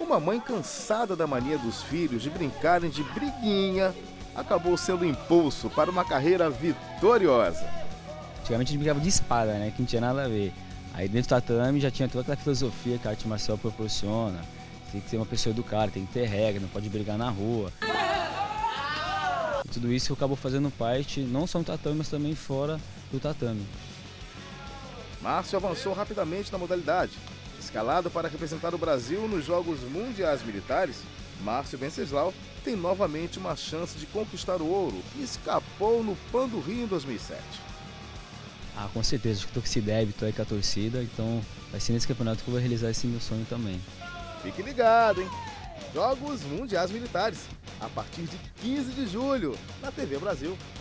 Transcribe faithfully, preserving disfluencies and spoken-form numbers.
Uma mãe cansada da mania dos filhos de brincarem de briguinha, acabou sendo impulso para uma carreira vitoriosa. Antigamente a gente brincava de espada, né, que não tinha nada a ver. Aí dentro do tatame já tinha toda aquela filosofia que a arte marcial proporciona. Tem que ser uma pessoa educada, tem que ter regra, não pode brigar na rua. E tudo isso acabou fazendo parte, não só no tatame, mas também fora do tatame. Márcio avançou rapidamente na modalidade. Escalado para representar o Brasil nos Jogos Mundiais Militares, Márcio Venceslau tem novamente uma chance de conquistar o ouro que escapou no Pan do Rio em dois mil e sete. Ah, com certeza, acho que estou que se deve, estou aí com a torcida, então vai ser nesse campeonato que eu vou realizar esse meu sonho também. Fique ligado, hein? Jogos Mundiais Militares, a partir de quinze de julho, na T V Brasil.